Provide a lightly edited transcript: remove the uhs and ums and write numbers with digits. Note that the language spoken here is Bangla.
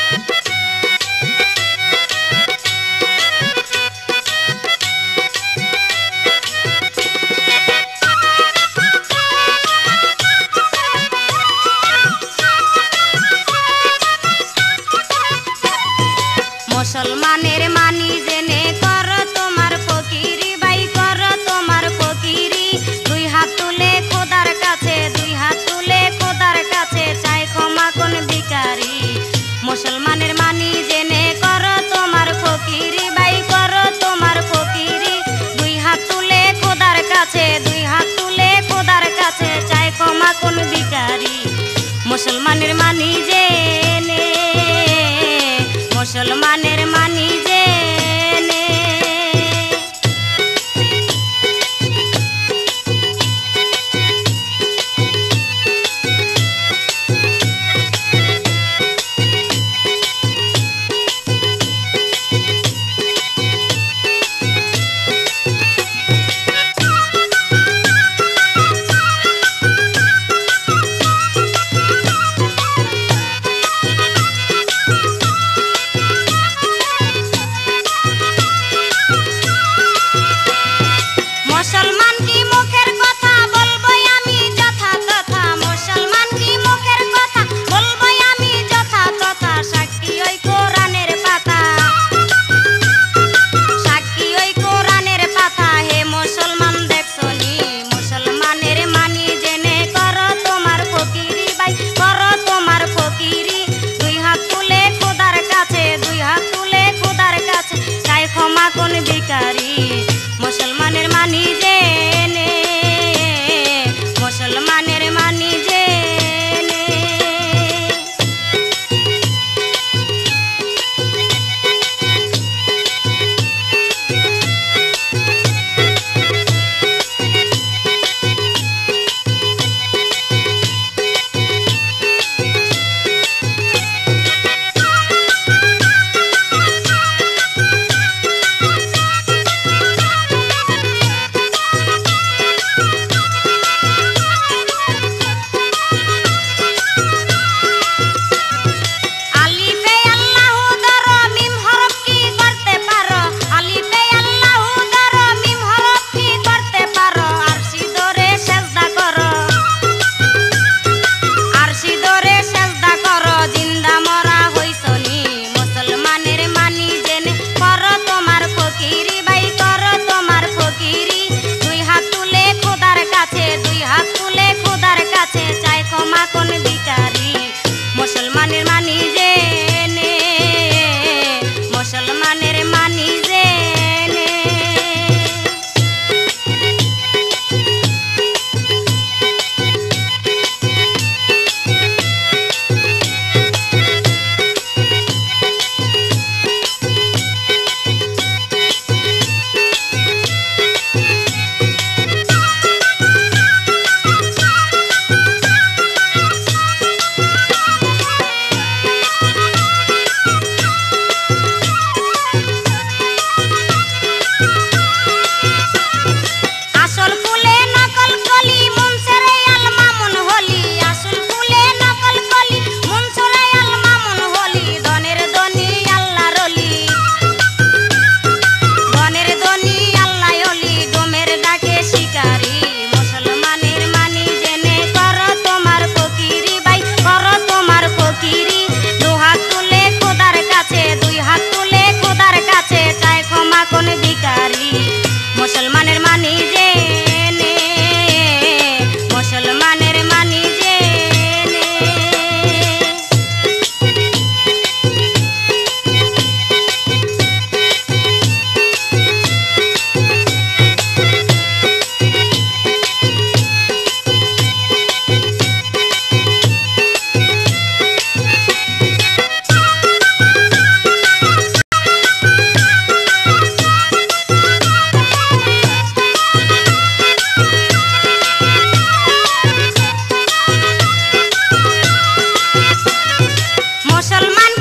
মুসলমানের মানি জেনে কর তোমার ফকিরি ভাই, কর তোমার ফকিরি। দুই হাত তুলে খোদার কাছে, দুই হাত তুলে খোদার কাছে চাই ক্ষমা কোন ভিখারি। মুসলমানের মানি জেনে কর তোমার ফকিরি ভাই, কর তোমার ফকিরি। দুই হাত তুলে খোদার কাছে, দুই হাত তুলে খোদার কাছে চাই ক্ষমা কোন ভিখারি। মুসলমানের মানি জেনে, মুসলমানের মানি জেনে। মুসলমানের মানি জেনে, মুসলমানের মানি জেনে। মুসলমানের মানি জেনে, মুসলমানের মানি জেনে। মুসলমানের মানি জেনে, মুসলমানের মানি জেনে। মুসলমান